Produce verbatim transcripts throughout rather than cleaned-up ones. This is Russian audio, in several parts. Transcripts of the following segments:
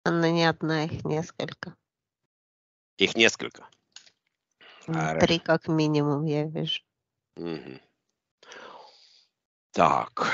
Она не одна, их несколько. Их несколько. М, Хорошо. Три как минимум, я вижу. Мгм. Так.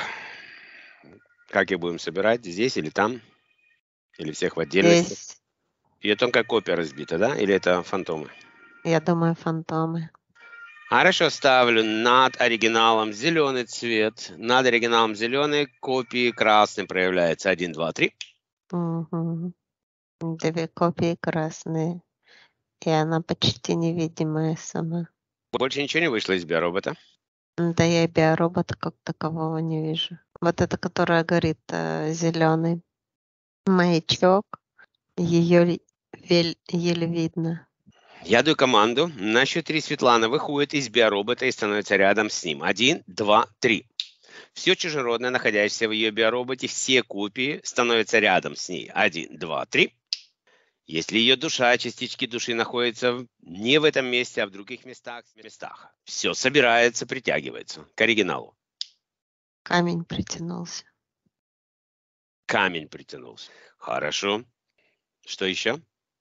Как их будем собирать? Здесь или там? Или всех в отдельности? Здесь, Ее тонкая копия разбита, да? Или это фантомы? я думаю, фантомы. Хорошо, ставлю над оригиналом зеленый цвет. Над оригиналом зеленый, копии красный проявляется. Один, два, три. Мгм. Две копии красные. И она почти невидимая сама. Больше ничего не вышло из биоробота. Да я и биоробота как такового не вижу. Вот эта, которая горит зеленый маячок, ее еле видно. Я даю команду. На счет три Светлана выходит из биоробота и становится рядом с ним. Один, два, три. Все чужеродное, находящееся в ее биороботе, все копии становятся рядом с ней. Один, два, три. Если ее душа, частички души находятся не в этом месте, а в других местах, местах, все собирается, притягивается к оригиналу. Камень притянулся. Камень притянулся. Хорошо. Что еще?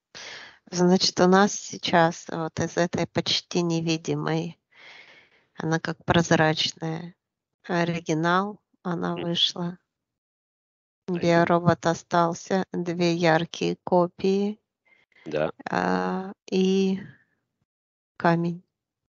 Значит, у нас сейчас вот из этой почти невидимой, она как прозрачная, оригинал, она М, вышла. оригинал. Биоробот остался, две яркие копии Да. а, и камень.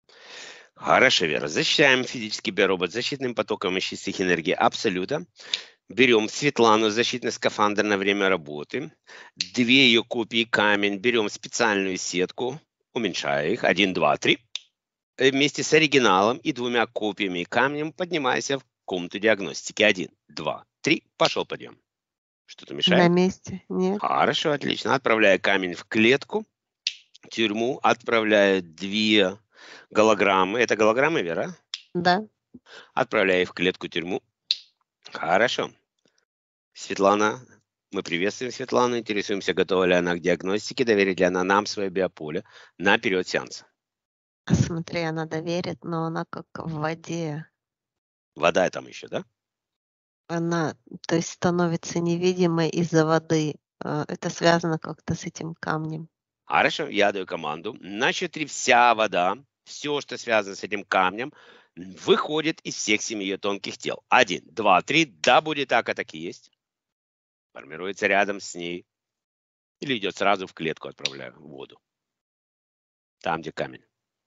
Хорошо, Вера. Защищаем физический биоробот защитным потоком из чистых энергий Абсолюта. Берем Светлану, защитный скафандр на время работы. Две ее копии камень. Берем специальную сетку, уменьшая их. Один, два, три. Э, Вместе с оригиналом и двумя копиями камнем поднимайся в комнату диагностики. Один, два, три. Пошел подъем. Что-то На мешает? месте? Нет? Хорошо, отлично. Отправляю камень в клетку, тюрьму. Отправляю две голограммы. Это голограммы, Вера? Да. Отправляю их в клетку, тюрьму. Хорошо. Светлана, мы приветствуем Светлану, интересуемся, готова ли она к диагностике, доверит ли она нам свое биополе на период сеанса. Смотри, она доверит, но она как в воде. Вода там еще, да? Она, то есть, становится невидимой из-за воды. А, Это связано как-то с этим камнем. Хорошо, я даю команду. На счет три вся вода, все, что связано с этим камнем, выходит из всех семи ее тонких тел. Один, два, три. Да, будет так, а так и есть. Формируется рядом с ней. Или идет сразу в клетку, отправляю в воду. Там, где камень.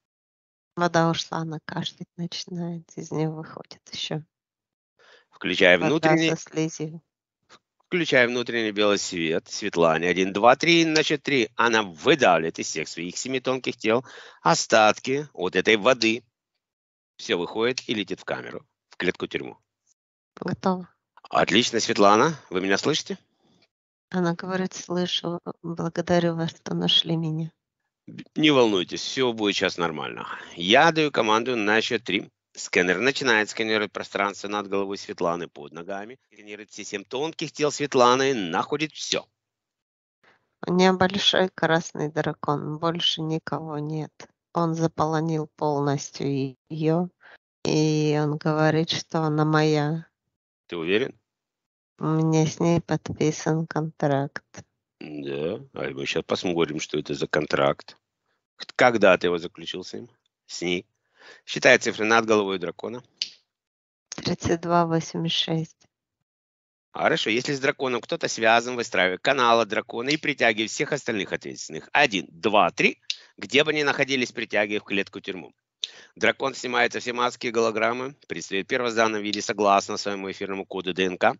Вода ушла, она кашлять начинает, из нее выходит еще Включая вода внутренний, со слизью. включая внутренний белый свет. Светлане. Один, два, три. На счет три. Она выдавливает из всех своих семи тонких тел остатки от этой воды. Все выходит и летит в камеру, в клетку-тюрьму. Готово. Отлично, Светлана. Вы меня слышите? Она говорит, слышу, благодарю вас, что нашли меня. Не волнуйтесь, все будет сейчас нормально. Я даю команду на счет три. Сканер начинает сканировать пространство над головой Светланы под ногами. Сканирует все семь тонких тел Светланы, находит все. У нее большой красный дракон, больше никого нет. Он заполонил полностью ее, и он говорит, что она моя. Ты уверен? У меня с ней подписан контракт. Да. А мы сейчас посмотрим, что это за контракт. Когда ты его заключил с ним? С ней? Считай цифры над головой дракона. тридцать два восемьдесят шесть. Хорошо, если с драконом кто-то связан, выстраивай канал от дракона и притягивай всех остальных ответственных. Один, два, три. Где бы они находились, притягивай в клетку-тюрьму. Дракон снимает все маски и голограммы, предстает в первозданном виде согласно своему эфирному коду ДНК.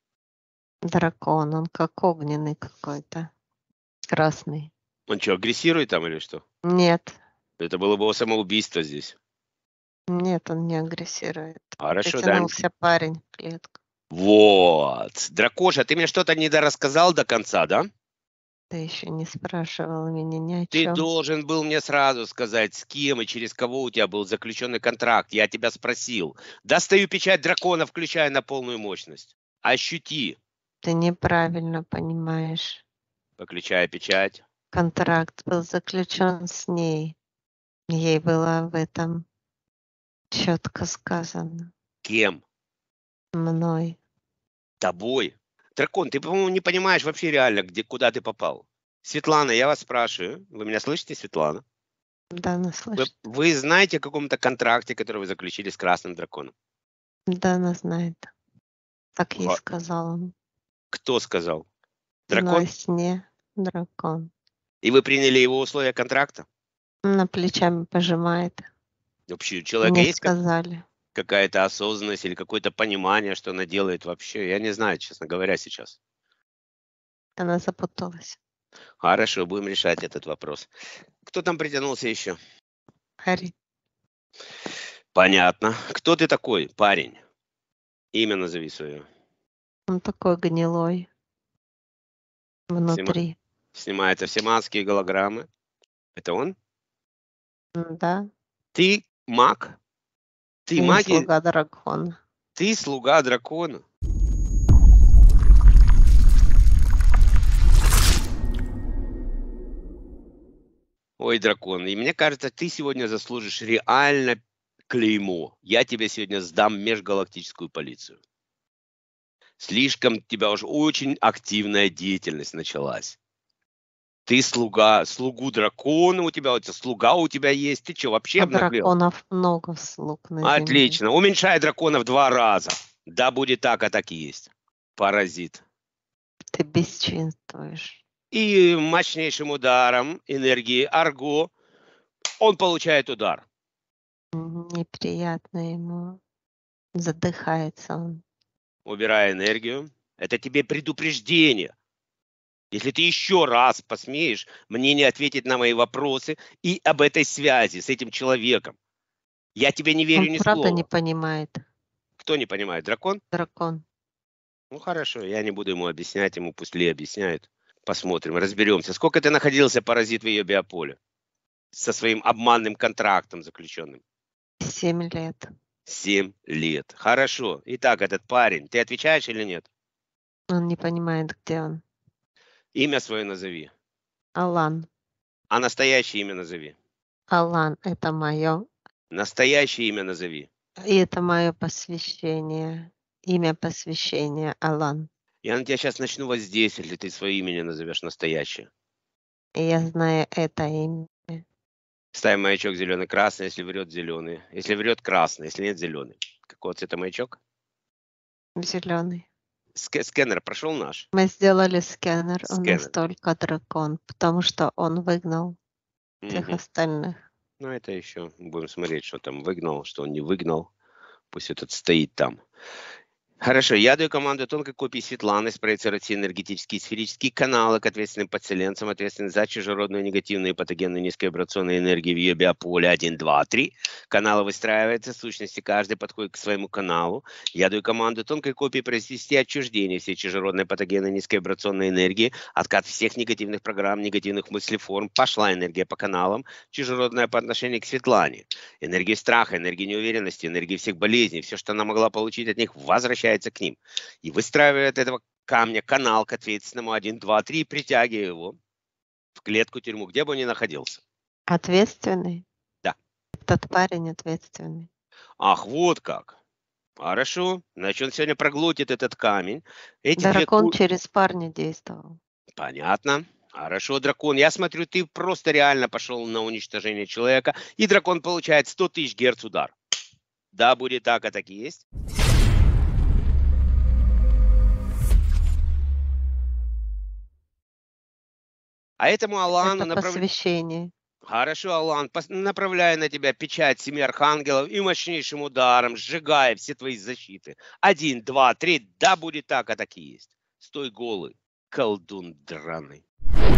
Дракон, он как огненный какой-то. Красный. Он что, агрессирует там или что? Нет, Это было бы самоубийство здесь. нет, он не агрессирует. Хорошо, дай. Притянулся парень в клетку. Вот. Дракоша, ты мне что-то недорассказал до конца, да? Ты еще не спрашивал меня ни о Ты чем. должен был мне сразу сказать, с кем и через кого у тебя был заключенный контракт. Я тебя спросил. Достаю печать дракона, включая на полную мощность. Ощути. Ты неправильно понимаешь. Выключая печать. Контракт был заключен с ней. Ей было в этом четко сказано. Кем? Мной. Тобой. Дракон, ты, по-моему, не понимаешь вообще реально, где, куда ты попал. Светлана, я вас спрашиваю. Вы меня слышите, Светлана? Да, она Вы, слышит. вы знаете о каком-то контракте, который вы заключили с Красным Драконом? Да, она знает. Так ей Ва- сказал он. Кто сказал? Во Дракон? сне дракон. И вы приняли его условия контракта? Она плечами пожимает. Вообще, у человека Мне есть как- сказали. какая-то осознанность или какое-то понимание, что она делает вообще? Я не знаю, честно говоря, сейчас. Она запуталась. Хорошо, будем решать этот вопрос. Кто там притянулся еще? Хари. Понятно. Кто ты такой, парень? Имя назови свое. Он такой гнилой Снима- внутри. Снимается все маски и голограммы. Это он? Да. Ты маг? Ты Я маги? слуга дракона. Ты слуга дракона? Ой, дракон, и мне кажется, ты сегодня заслужишь реально клеймо. Я тебе сегодня сдам в межгалактическую полицию. Слишком у тебя уже очень активная деятельность началась. Ты слуга, слугу дракона у тебя, вот слуга у тебя есть. Ты что, вообще А обнаглел? драконов много слуг на земле. Отлично. Уменьшай дракона в два раза. Да, будет так, а так и есть. Паразит. Ты бесчинствуешь. И мощнейшим ударом энергии Арго он получает удар. Неприятно ему. Задыхается он. Убирая энергию. Это тебе предупреждение. Если ты еще раз посмеешь мне не ответить на мои вопросы и об этой связи с этим человеком, я тебе не верю Он ни правда слова. не понимает. Кто не понимает? Дракон? Дракон. Ну хорошо, я не буду ему объяснять, ему пусть Ли объясняет. Посмотрим, разберемся. Сколько ты находился, паразит, в ее биополе? Со своим обманным контрактом заключенным? Семь лет. Семь лет. Хорошо. Итак, этот парень, ты отвечаешь или нет? Он не понимает, где он. Имя свое назови. Алан. А настоящее имя назови. Алан — это мое. Настоящее имя назови. И это мое посвящение. Имя посвящения Алан. Я на тебя сейчас начну воздействовать, если ты свое имя не назовешь настоящее. И я знаю это имя. Ставим маячок зеленый-красный, если врет зеленый. Если врет красный, если нет зеленый. Какого цвета маячок? Зеленый. Ск- скэнер прошел наш? Мы сделали сканер. Он Скэнер. настолько дракон, потому что он выгнал всех Мгм. остальных. Ну, это еще будем смотреть, что там выгнал, что он не выгнал. Пусть этот стоит там. Хорошо, я даю команду тонкой копии Светланы спроецировать все энергетические и сферические каналы к ответственным подселенцам, ответственным за чужеродную негативную и патогенную низковибрационную энергию в ее биополе один, два, три. Каналы выстраиваются, в сущности, каждый подходит к своему каналу. Я даю команду тонкой копии произвести отчуждение всей чужеродной патогенной низковибрационной энергии, откат всех негативных программ, негативных мыслеформ. Пошла энергия по каналам, чужеродная по отношению к Светлане. Энергия страха, энергия неуверенности, энергия всех болезней, все, что она могла получить от них, возвращается к ним. И выстраивает этого камня канал к ответственному один, два, три, притягивая его в клетку тюрьму, где бы он ни находился. Ответственный? Да. Этот парень ответственный. Ах, вот как. Хорошо. Значит, он сегодня проглотит этот камень. Эти две Дракон ку- через парня действовал. Понятно. Хорошо, дракон. Я смотрю, ты просто реально пошел на уничтожение человека, и дракон получает сто тысяч герц удар. Да, будет так, а так и есть. А этому Алану Это направ... посвящение. Хорошо, Алан, пос- направляя на тебя печать семи архангелов и мощнейшим ударом, сжигая все твои защиты. Один, два, три, да будет так, а так и есть. Стой голый, колдун драный.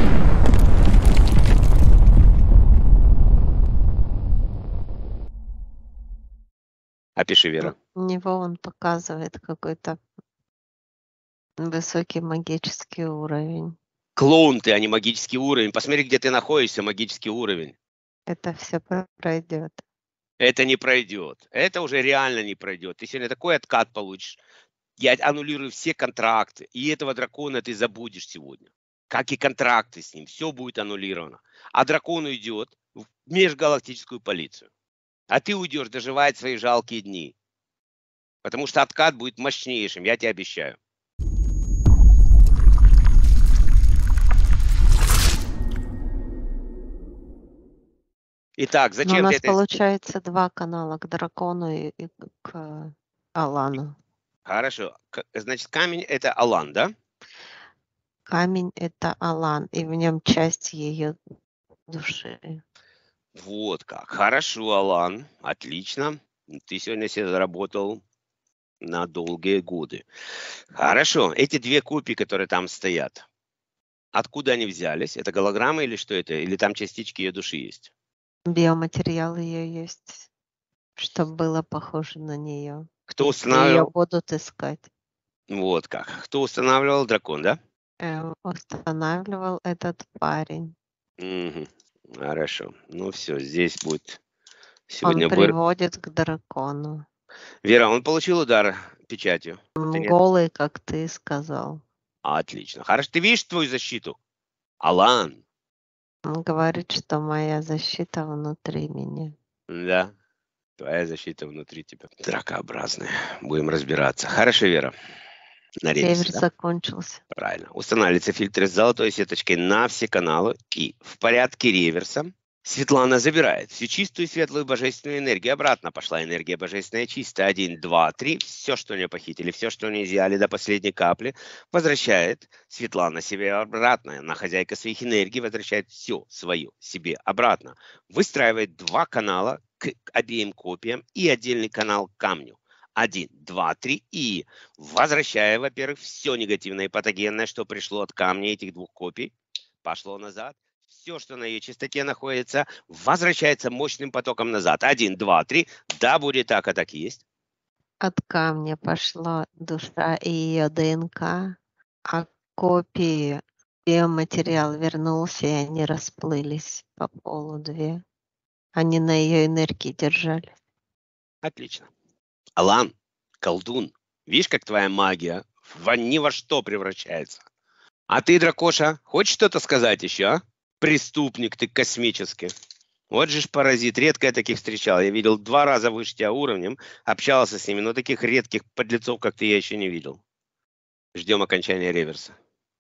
Опиши, Вера. У него он показывает какой-то высокий магический уровень. Клоун ты, а не магический уровень. Посмотри, где ты находишься, магический уровень. Это все пройдет. Это не пройдет. Это уже реально не пройдет. Ты сегодня такой откат получишь. Я аннулирую все контракты. И этого дракона ты забудешь сегодня. Как и контракты с ним. Все будет аннулировано. А дракон уйдет в межгалактическую полицию. А ты уйдешь доживать свои жалкие дни. Потому что откат будет мощнейшим, я тебе обещаю. Итак, Но у зачем ты нас это... с- получается два канала: к дракону и и к Алану. Хорошо. К- Значит, камень — это Алан, да? Камень — это Алан, и в нем часть ее души. Вот как. Хорошо, Алан. Отлично. Ты сегодня себе заработал на долгие годы. Хорошо. Эти две копии, которые там стоят, откуда они взялись? Это голограммы или что это? Или там частички ее души есть? Биоматериал ее есть, чтобы было похоже на нее. Кто Если ее устанавливал? будут искать. Вот как. Кто устанавливал? Дракон, да? Э, устанавливал этот парень. Мгм. Хорошо. Ну все, здесь будет Он сегодня вы... приводит к дракону. Вера, он получил удар печатью? Ты М, нет? голый, как ты сказал. Отлично. Хорошо. Ты видишь твою защиту? Алан. Он говорит, что моя защита внутри меня. Да. Твоя защита внутри тебя. Дракообразная. Будем разбираться. Хорошо, Вера. На реверсе, Реверс да? закончился. Правильно. Устанавливается фильтр с золотой сеточкой на все каналы. И в порядке реверса Светлана забирает всю чистую, светлую, божественную энергию. Обратно пошла энергия божественная чистая. Один, два, три. Все, что у нее похитили, все, что у нее изъяли до последней капли, возвращает Светлана себе обратно. Она хозяйка своих энергий, возвращает все свое себе обратно. Выстраивает два канала к обеим копиям и отдельный канал к камню. Один, два, три. И возвращая, во-первых, все негативное и патогенное, что пришло от камня этих двух копий, пошло назад. Все, что на ее чистоте находится, возвращается мощным потоком назад. Один, два, три. Да, будет так, а так и есть. От камня пошла душа и ее ДНК, а копии биоматериал вернулся, и они расплылись по полу две. Они на ее энергии держали. Отлично. Алан, колдун, видишь, как твоя магия в ни во что превращается. А ты, дракоша, хочешь что-то сказать еще, а? Преступник ты космический. Вот же ж паразит, редко я таких встречал. Я видел два раза выше тебя уровнем, общался с ними, но таких редких подлецов, как ты, я еще не видел. Ждем окончания реверса.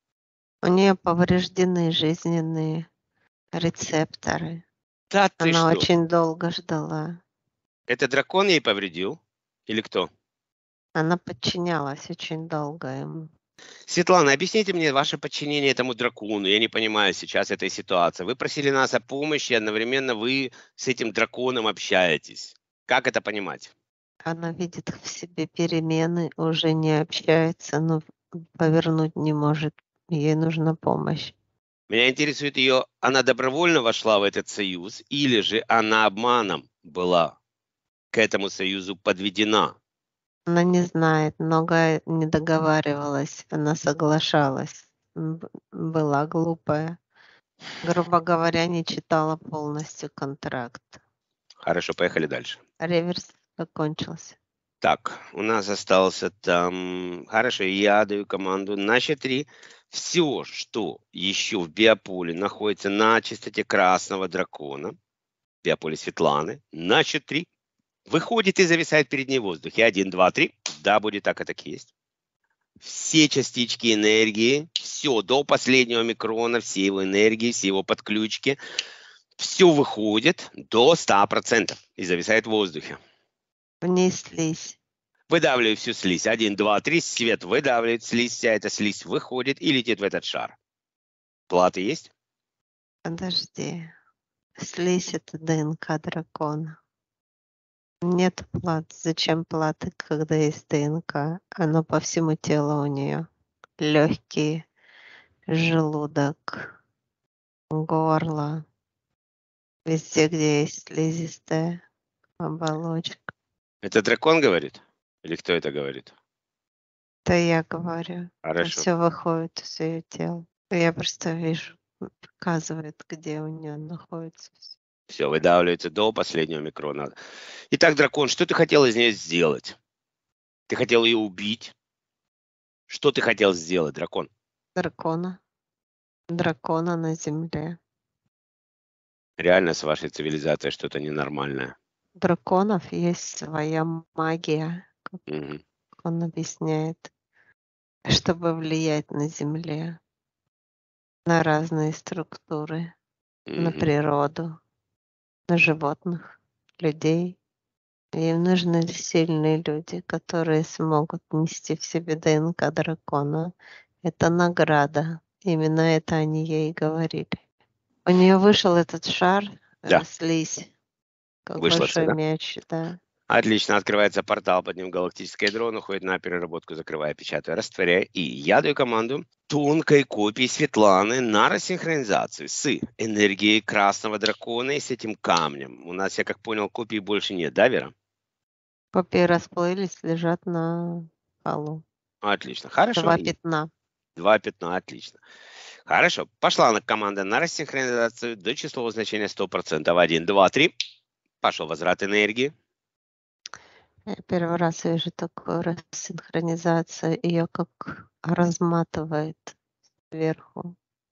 У нее повреждены жизненные рецепторы. Да ты Она что? очень долго ждала. Это дракон ей повредил? Или кто? Она подчинялась очень долго ему. Светлана, объясните мне ваше подчинение этому дракону. Я не понимаю сейчас этой ситуации. Вы просили нас о помощи, одновременно вы с этим драконом общаетесь. Как это понимать? Она видит в себе перемены, уже не общается, но повернуть не может. Ей нужна помощь. Меня интересует ее, она добровольно вошла в этот союз, или же она обманом была к этому союзу подведена? Она не знает, многое не договаривалась, она соглашалась. М, б- Была глупая. Грубо говоря, не читала полностью контракт. Хорошо, поехали дальше. Реверс закончился. Так, у нас остался там... Хорошо, я даю команду на счет три. Все, что еще в биополе находится на частоте красного дракона, биополе Светланы, на счет три выходит и зависает перед ней в воздухе. Один, два, три. Да, будет так, и так и есть. Все частички энергии, все до последнего микрона, все его энергии, все его подключки, все выходит до ста процентов и зависает в воздухе. В ней слизь. Выдавливаю всю слизь. Один, два, три. Свет выдавливает слизь. Вся эта слизь выходит и летит в этот шар. Платы есть? Подожди. Слизь — это ДНК дракона. Нет плат. Зачем платы, когда есть ДНК? Оно по всему телу у нее. Легкие, желудок, горло. Везде, где есть слизистая оболочка. Это дракон говорит? Или кто это говорит? Это я говорю. Это Хорошо. все выходит из ее тела. Я просто вижу, показывает, где у нее находится всё. Все, выдавливается до последнего микрона. Итак, дракон, что ты хотел из нее сделать? Ты хотел ее убить? Что ты хотел сделать, дракон? Дракона. Дракона на земле. Реально с вашей цивилизацией что-то ненормальное. У драконов есть своя магия, как Мгм. он объясняет, чтобы влиять на земле, на разные структуры, на Мгм. природу. животных, людей. Им нужны сильные люди, которые смогут нести в себе ДНК дракона. Это награда. Именно это они ей говорили. У нее вышел этот шар, э, Да, слизь, как вышло все, большой да? мяч, да. Отлично, открывается портал, под ним галактическое ядро, он уходит на переработку, закрывая, печатая, растворяя. И я даю команду тонкой копии Светланы на рассинхронизацию с энергией красного дракона и с этим камнем. У нас, я как понял, копий больше нет, да, Вера? Копии расплылись, лежат на полу. Отлично, хорошо. Два И пятна. Два пятна, отлично. Хорошо, пошла на команда на рассинхронизацию до числового значения сто процентов. один, два, три. Пошел возврат энергии. Я первый раз вижу такую рассинхронизацию. Ее как разматывает сверху.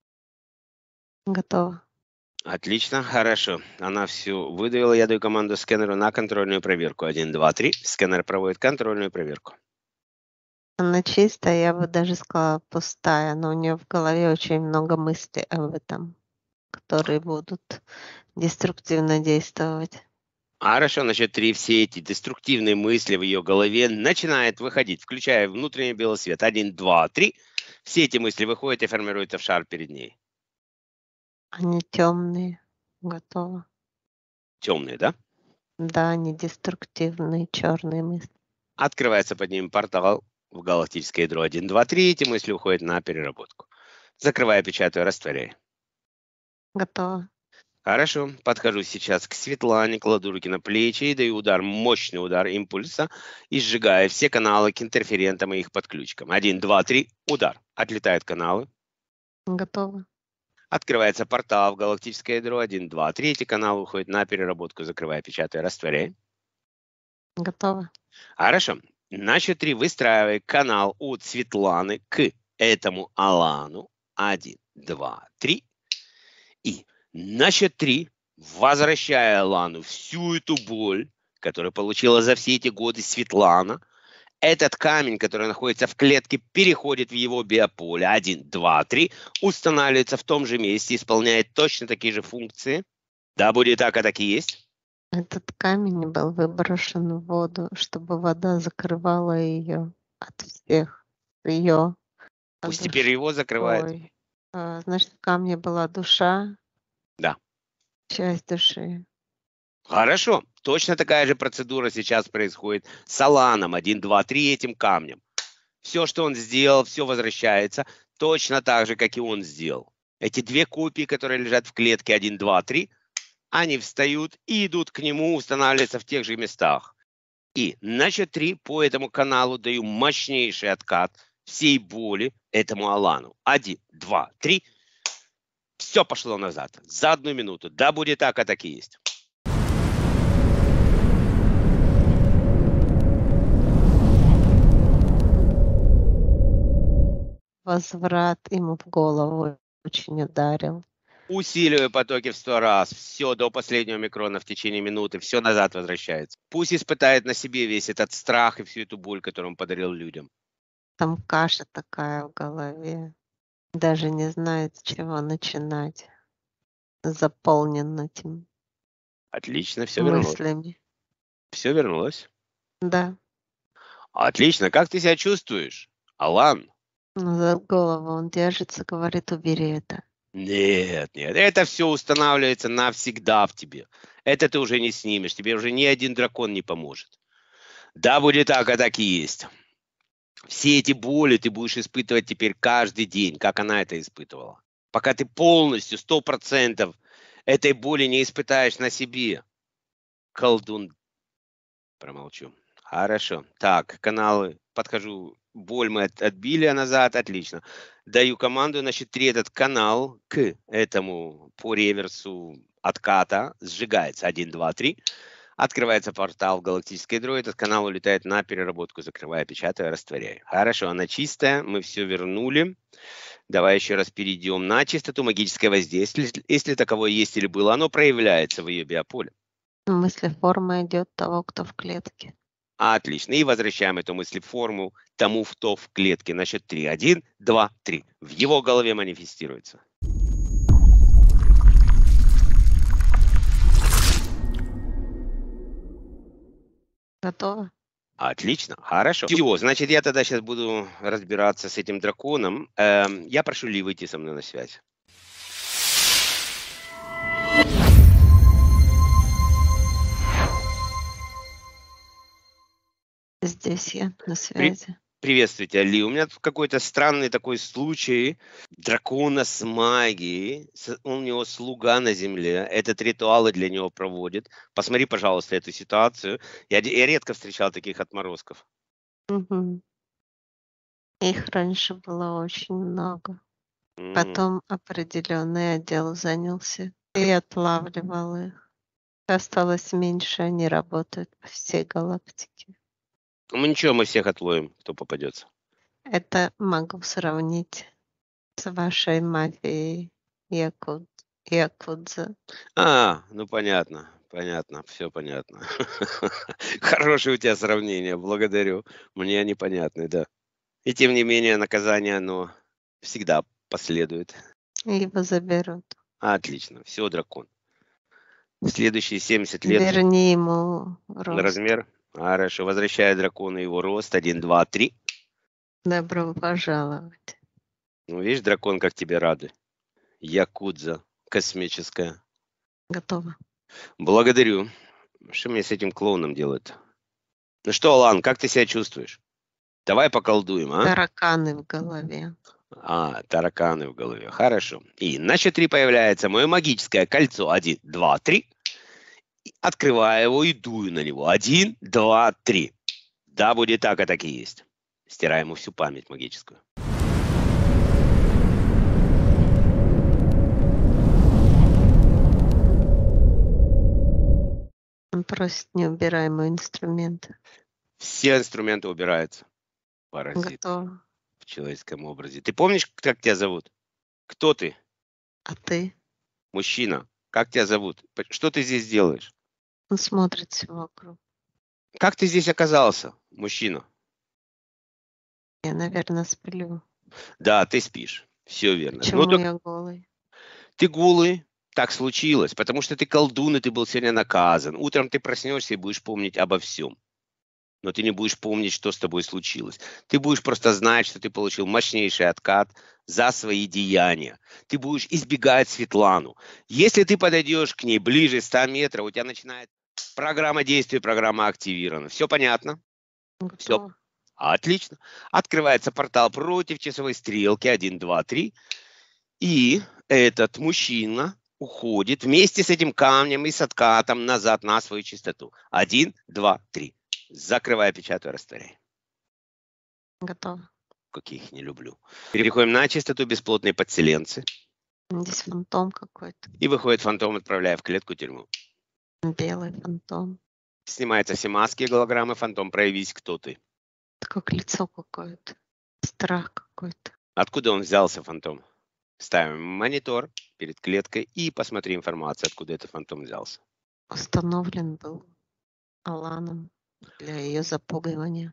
Готово. Отлично, хорошо. Она все выдавила. Я даю команду сканеру на контрольную проверку. один, два, три. Сканер проводит контрольную проверку. Она чистая, я бы даже сказала пустая, но у нее в голове очень много мыслей об этом, которые будут деструктивно действовать. Хорошо, на счет три все эти деструктивные мысли в ее голове начинают выходить, включая внутренний белый свет. один, два, три. Все эти мысли выходят и формируются в шар перед ней. Они темные. Готово. Темные, да? Да, они деструктивные, черные мысли. Открывается под ним портал в галактическое ядро. один, два, три. Эти мысли уходят на переработку. Закрывая, печатаю, растворяю. Готово. Хорошо. Подхожу сейчас к Светлане, кладу руки на плечи и даю удар, мощный удар импульса и сжигаю все каналы к интерферентам и их подключкам. один, два, три. Удар. Отлетают каналы. Готово. Открывается портал в галактическое ядро. один, два, три. Эти каналы уходят на переработку. Закрывая, печатаю, растворяю. Готово. Хорошо. На счет три выстраивай канал от Светланы к этому Алану. Один, два, три. И на счет три, возвращая Алану всю эту боль, которую получила за все эти годы Светлана, этот камень, который находится в клетке, переходит в его биополе. Один, два, три. Устанавливается в том же месте, исполняет точно такие же функции. Да, будет так, а так и есть. Этот камень был выброшен в воду, чтобы вода закрывала ее от всех. Ее. Пусть теперь его закрывает. Ой. А, значит, в камне была душа. Да. Часть души. Хорошо. Точно такая же процедура сейчас происходит с Аланом. один, два, три этим камнем. Все, что он сделал, все возвращается точно так же, как и он сделал. Эти две копии, которые лежат в клетке один, два, три, они встают и идут к нему, устанавливаются в тех же местах. И на счет три по этому каналу даю мощнейший откат всей боли этому Алану. Один, два, три. Все пошло назад. За одну минуту. Да, будет так, а так и есть. Возврат ему в голову очень ударил. Усиливаю потоки в сто раз. Все до последнего микрона в течение минуты. Все назад возвращается. Пусть испытает на себе весь этот страх и всю эту боль, которую он подарил людям. Там каша такая в голове. Даже не знает, с чего начинать. Заполнен этим Отлично, все вернулось. мыслями. Все вернулось. Да. Отлично. Как ты себя чувствуешь, Алан? Ну, за голову он держится, говорит, убери это. Нет, нет, это все устанавливается навсегда в тебе. Это ты уже не снимешь, тебе уже ни один дракон не поможет. Да, будет так, а так и есть. Все эти боли ты будешь испытывать теперь каждый день, как она это испытывала. Пока ты полностью, сто процентов этой боли не испытаешь на себе. Колдун. Промолчу. Хорошо. Так, каналы. Подхожу. Боль мы от, отбили назад. Отлично. Даю команду, значит, три этот канал к этому по реверсу отката сжигается. Один, два, три. Открывается портал в галактическое ядро. Этот канал улетает на переработку. Закрывая, печатаю, растворяю. Хорошо, она чистая. Мы все вернули. Давай еще раз перейдем на чистоту магическое воздействие. Если, если таковое есть или было, оно проявляется в ее биополе. Мыслеформа идет того, кто в клетке. Отлично. И возвращаем эту мыслеформу тому, кто в клетке. На счет три. Один, два, три. В его голове манифестируется. Готова? Отлично, хорошо. Всё, значит, я тогда сейчас буду разбираться с этим драконом. Эм, я прошу Ли выйти со мной на связь. Здесь я на При связи. приветствую тебя, Ли. У меня тут какой-то странный такой случай дракона с магией. С у него слуга на земле. Этот ритуалы для него проводит. Посмотри, пожалуйста, эту ситуацию. Я де я редко встречал таких отморозков. Мгм. Их раньше было очень много. М. Потом определенный отдел занялся и отлавливал их. Осталось меньше, они работают по всей галактике. Ну ничего, мы всех отловим, кто попадется. Это могу сравнить с вашей мафией якудз якудза. А, ну понятно, понятно, всё понятно. Хорошее у тебя сравнение, благодарю. Мне они понятны, да. И тем не менее наказание, оно всегда последует. Его заберут. Отлично. Всё, дракон. В следующие семьдесят лет Верни ему рост. размер. Хорошо. Возвращаю дракону его рост. один, два, три. Добро пожаловать. Ну, видишь, дракон, как тебе рады. Якудза космическая. Готово. Благодарю. Что мне с этим клоуном делать-то? Ну что, Алан, как ты себя чувствуешь? Давай поколдуем, а? Тараканы в голове. А, тараканы в голове. Хорошо. И на счет три появляется мое магическое кольцо. один, два, три. И открываю его и дую на него. один, два, три. Да, будет так, а так и есть. Стираем ему всю память магическую. Он просит, не убирай мой инструмент. Все инструменты убираются. Паразит. Готово. В человеческом образе. Ты помнишь, как тебя зовут? Кто ты? А ты? Мужчина. Как тебя зовут? П что ты здесь делаешь? Он смотрится вокруг. Как ты здесь оказался, мужчина? Я, наверно, сплю. Да, ты спишь. Всё верно. Ну Почему так я голый? Ты голый. Так случилось, потому что ты колдун, и ты был сегодня наказан. Утром ты проснешься и будешь помнить обо всем. Но ты не будешь помнить, что с тобой случилось. Ты будешь просто знать, что ты получил мощнейший откат за свои деяния. Ты будешь избегать Светлану. Если ты подойдешь к ней ближе ста метров, у тебя начинает программа действий, программа активирована. Всё понятно? Всё. Готово. Отлично. Открывается портал против часовой стрелки. один, два, три. И этот мужчина уходит вместе с этим камнем и с откатом назад на свою чистоту. один, два, три. Закрываю, печатаю, растворяю. Готово. Как я их не люблю. Переходим на чистоту, бесплотные подселенцы. Здесь фантом какой-то. И выходит фантом, отправляя в клетку-тюрьму. Белый фантом. Снимаются все маски и голограммы. Фантом, проявись, кто ты. Как лицо какое-то. Страх какой-то. Откуда он взялся, фантом? Ставим монитор перед клеткой и посмотри информацию, откуда этот фантом взялся. Установлен был Аланом для ее запугивания.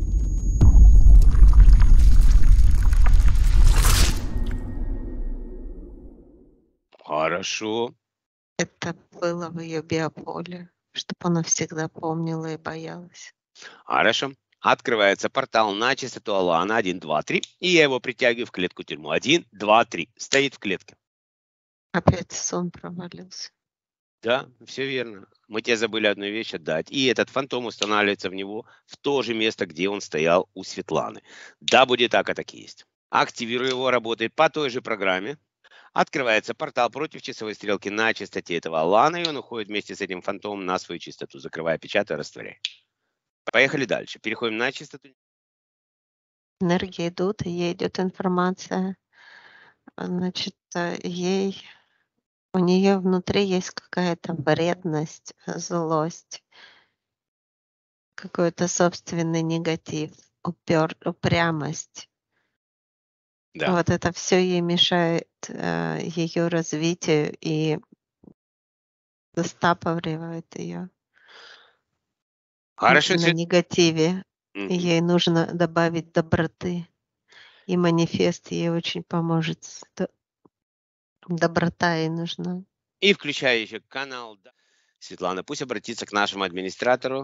Хорошо. Это было в ее биополе, чтоб она всегда помнила и боялась. Хорошо. Открывается портал на чистоту Алана. один, два, три. И я его притягиваю в клетку-тюрьму. один, два, три. Стоит в клетке. Опять сон провалился. Да, все верно. Мы тебе забыли одну вещь отдать. И этот фантом устанавливается в него в то же место, где он стоял у Светланы. Да, будет так, а так и есть. Активирую его, работает по той же программе. Открывается портал против часовой стрелки на частоте этого Алана, и он уходит вместе с этим фантомом на свою чистоту. Закрывая, печатаю, растворяю. Поехали дальше. Переходим на чистоту. Энергии идут, и ей идет информация. Значит, э, ей у нее внутри есть какая-то вредность, злость. Какой-то собственный негатив, упер упрямость. Да. Вот это всё ей мешает, э, ее развитию и застопоривает ее. Н Хорошо, на цвет негативе. Мгм. Ей нужно добавить доброты. И манифест ей очень поможет с д доброта ей нужна. И включаю еще канал, да. Светлана, пусть обратится к нашему администратору.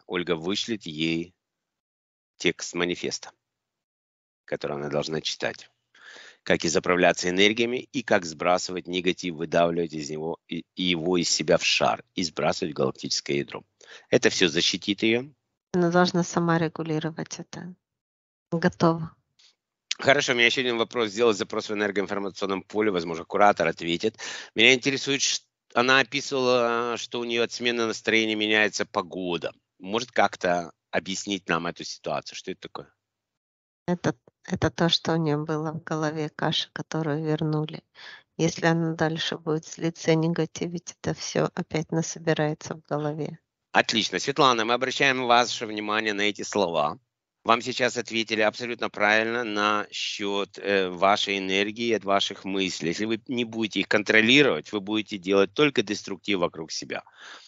Ольга вышлет ей текст манифеста, который она должна читать. Как и заправляться энергиями, и как сбрасывать негатив, выдавливать из него и и его из себя в шар и сбрасывать в галактическое ядро. Это все защитит ее. Она должна сама регулировать это. Готова. Хорошо, у меня еще один вопрос. Сделать запрос в энергоинформационном поле, возможно, куратор ответит. Меня интересует, ш- она описывала, что у нее от смены настроения меняется погода. Может как-то объяснить нам эту ситуацию? Что это такое? Это, это то, что у нее было в голове, каша, которую вернули. Если она дальше будет злиться и негативить, это все опять насобирается в голове. Отлично. Светлана, мы обращаем ваше внимание на эти слова. Вам сейчас ответили абсолютно правильно насчет э, вашей энергии, от ваших мыслей. Если вы не будете их контролировать, вы будете делать только деструктив вокруг себя.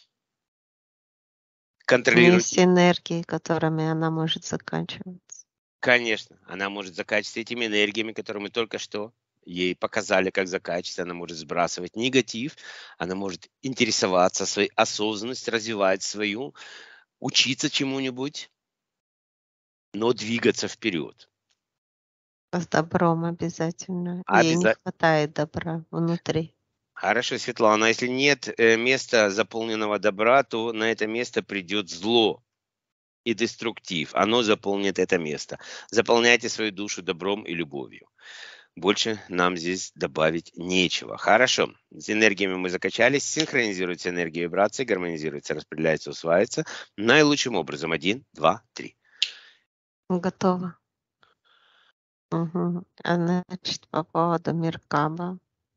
Контролируйте. Есть энергии, которыми она может заканчиваться. Конечно, она может закачиваться этими энергиями, которые мы только что ей показали, как закачиваться. Она может сбрасывать негатив, она может интересоваться своей осознанностью, развивать свою, учиться чему-нибудь, но двигаться вперед. С добром обязательно. Ей не Обяза- хватает добра внутри. Хорошо, Светлана, если нет э, места заполненного добра, то на это место придет зло и деструктив. Оно заполнит это место. Заполняйте свою душу добром и любовью. Больше нам здесь добавить нечего. Хорошо. С энергиями мы закачались. Синхронизируется энергия вибрации, гармонизируется, распределяется, усваивается наилучшим образом. Один, два, три. Готова. Мгм. А значит, по поводу Меркаба.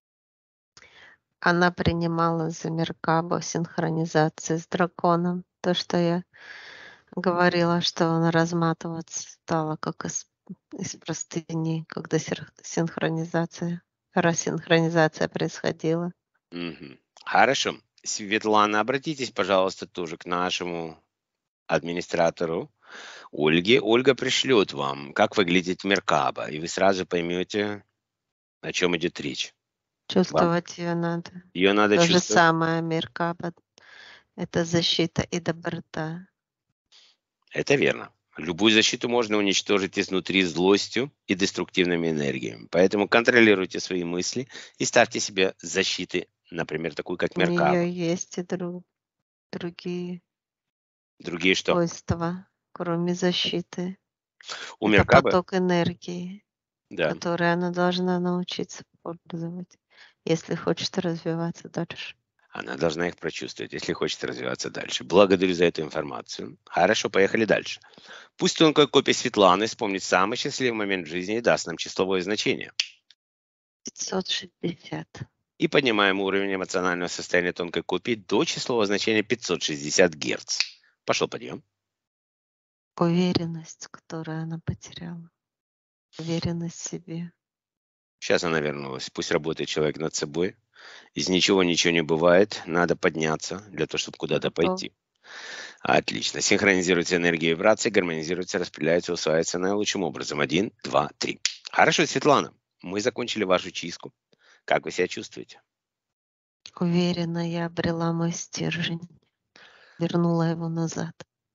Она принимала за Меркаба синхронизации с драконом. То, что я говорила, что он разматываться стало, как из, из простыни, когда сир- синхронизация, рассинхронизация происходила. Мгм. Хорошо. Светлана, обратитесь, пожалуйста, тоже к нашему администратору Ольге. Ольга пришлет вам, как выглядит Меркаба, и вы сразу поймете, о чем идет речь. Вам Чувствовать ее надо. ее надо То же чувствовать. самое Меркаба. Это защита и доброта. Это верно. Любую защиту можно уничтожить изнутри злостью и деструктивными энергиями. Поэтому контролируйте свои мысли и ставьте себе защиты, например, такую, как У Меркаба. нее есть и друг, другие Другие что? свойства, кроме защиты. У Это Меркабы? поток энергии, Да. который она должна научиться пользовать, если хочет развиваться дальше. Она должна их прочувствовать, если хочет развиваться дальше. Благодарю за эту информацию. Хорошо, поехали дальше. Пусть тонкая копия Светланы вспомнит самый счастливый момент в жизни и даст нам числовое значение. пятьсот шестьдесят. И поднимаем уровень эмоционального состояния тонкой копии до числового значения пятьсот шестьдесят Гц. Пошел подъем. Уверенность, которую она потеряла. Уверенность в себе. Сейчас она вернулась. Пусть работает человек над собой. Из ничего ничего не бывает. Надо подняться для того, чтобы куда-то Готов. пойти. Отлично. Синхронизируется энергия вибрации, гармонизируется, распределяется, усваивается наилучшим образом. Один, два, три. Хорошо, Светлана. Мы закончили вашу чистку. Как вы себя чувствуете? Уверенно я обрела мой стержень. Вернула его назад.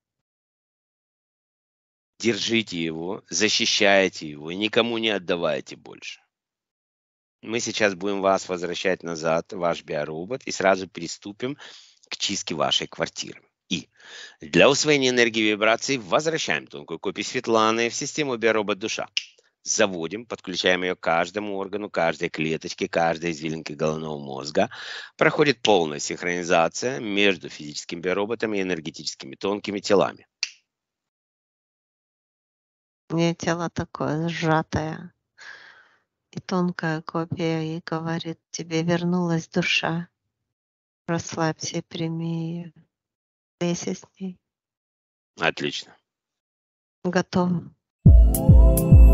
Держите его, защищайте его и никому не отдавайте больше. Мы сейчас будем вас возвращать назад, ваш биоробот, и сразу приступим к чистке вашей квартиры. И для усвоения энергии вибраций возвращаем тонкую копию Светланы в систему биоробот душа. Заводим, подключаем ее к каждому органу, каждой клеточке, каждой извилинке головного мозга. Проходит полная синхронизация между физическим биороботом и энергетическими тонкими телами. У меня тело такое сжатое. И тонкая копия ей говорит, тебе вернулась душа. Расслабься и прими ее. Слейся с ней. Отлично. Готово.